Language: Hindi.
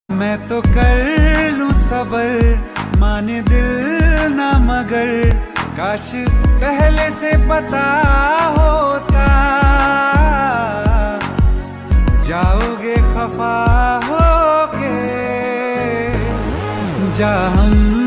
मैं तो कर लूं सबर, माने दिल ना मगर, काश पहले से पता होता, जाओगे खफा होके, जा हम